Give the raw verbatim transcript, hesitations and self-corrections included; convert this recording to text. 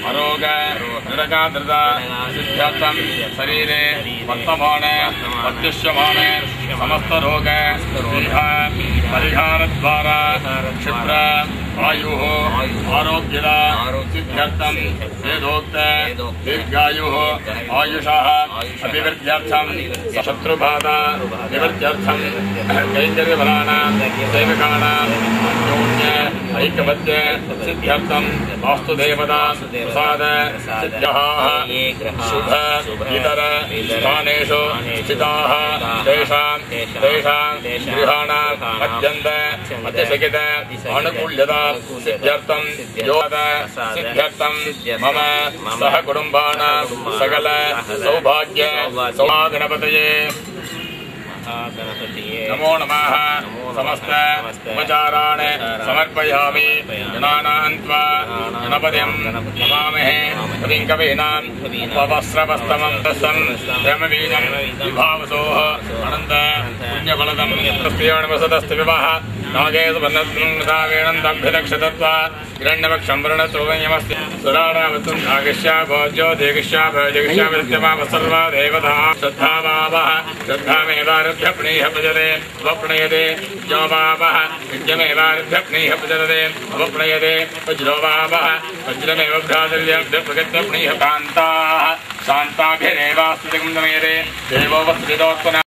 अरोग निरकादृता सिद्ध्यर्थं शरीरे वर्तमाने वर्तिष्यमाने समस्त रोग परिहारद्वारा क्षिप्र आयुः आरोग्यदा सिद्ध्यर्थं वेदोक्त दीर्घायुः आयुषः अभिवृद्ध्यर्थं शत्रुबाधा निवृत्त्यर्थं कैङ्कर्यफलानां सेवकानां अन्योन्य ऐक्यमत्य सिद्ध्यर्थं वास्तुदेवता प्रसाद सिद्ध्यः शुभ इतर स्थानेषु स्थिताः तेषां तेषां गृहाणाम् अत्यन्त अतिशयित अनुकूल्यता सिद्ध्यर्थं योगद सिद्ध्यर्थं मम सह कुटुम्बानां सकल सौभाग्य सौभागणपतये नमो नमः समस्त उपचाराणि समर्पयामि गणानां त्वा गणपतिं नमामहे कविं कवीनाम् उपवस्त्रवस्तमं तस्सं ब्रह्मबीजं विभावसोः अनन्त पुण्यफलदं यत्रस्त्रियाणवसदस्ति विवाह नागेषु वन्नत्वेणं दम्भिदक्षतत्वा हिरण्यवक्षं वर्णस्रोतयमस्ति सुराणावतुं नागस्या भोज्यो देगस्या भोजगस्या विद्यमाव सर्वा देवता श्रद्धाभावः श्रद्धामेवारुभ्य प्रणीह भजते उपप्रणयते जो वावः विद्यमेवारुभ्य प्रणीह भजते उपप्रणयते वज्रो वावः वज्रमेव भ्रातृभ्य प्रगत्य प्रणीह कान्ताः शान्ताभिरेवास्तुतिं नमयते देवो वस्त्रिदोत्तन